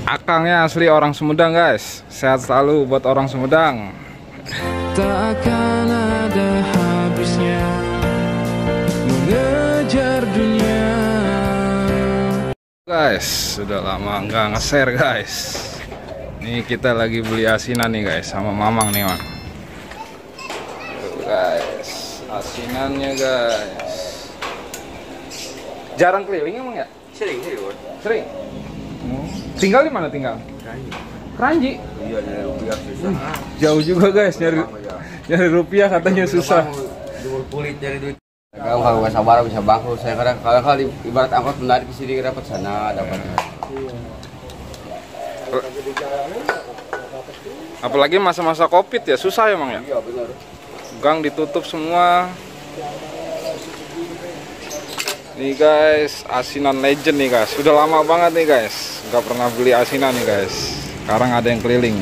Akangnya asli orang Sumedang guys. Sehat selalu buat orang Sumedang. Tak akan ada habisnya mengejar dunia. Guys, sudah lama nggak nge-share guys. Nih kita lagi beli asinan nih guys sama Mamang nih Mang. Tuh guys, asinannya guys. Jarang keliling emang ya? Sering. Sering. Tinggal di mana tinggal? Keranji. Iya, nyari rupiah susah. Jauh juga guys, nyari rupiah katanya susah. Kulit nyari duit. Kalau nggak sabar bisa bangkrut. Saya kadang ibarat angkot menarik ke sini dapat sana dapat. Apalagi masa-masa Covid ya susah emang ya. Iya benar. Gang ditutup semua. Nih guys, asinan legend nih guys. Sudah lama banget nih guys, nggak pernah beli asinan nih guys. Sekarang ada yang keliling.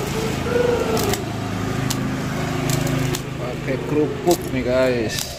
Pakai kerupuk nih guys.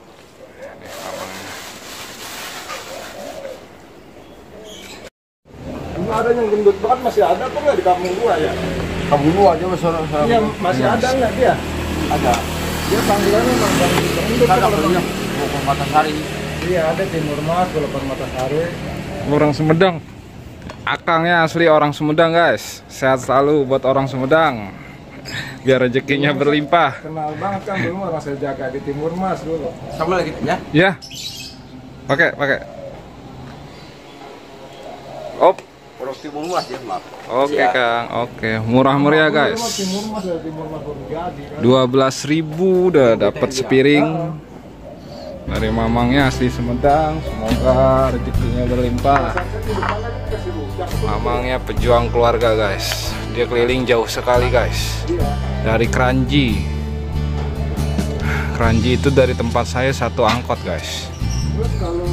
Ada yang gendut banget masih ada kok nggak di kampung gua ya? Kamu lu aja besar. Iya masih ada nggak dia? Ada. Dia panggilannya memang gendut. Ada punya bukan Matasari. Iya ada Timur Mas, Balapan Matasari. Orang Sumedang. Akangnya asli orang Sumedang guys. Sehat selalu buat orang Sumedang. Biar rezekinya berlimpah. Kenal banget kan dulu orang saya jaga di Timur Mas dulu. Sama lagi ya? Ya. Pakai. Op. Orang Timur Mas ya, maaf. Oke Iya. Kang, oke. Murah meriah guys. Timur Mas dari Timur Mas baru jadi kan. 12.000 udah dapat sepiring. Dari Mamangnya asli Sumedang. Semoga rezekinya berlimpah. Mamangnya pejuang keluarga guys. Dia keliling jauh sekali guys. Dari Keranji. Keranji itu dari tempat saya 1 angkot guys. Terus kalau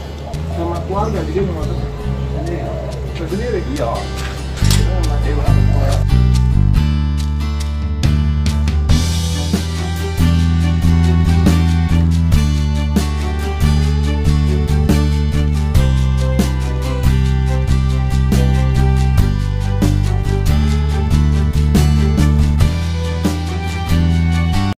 sama keluarga di sini maksudnya? Sendiri? Iya.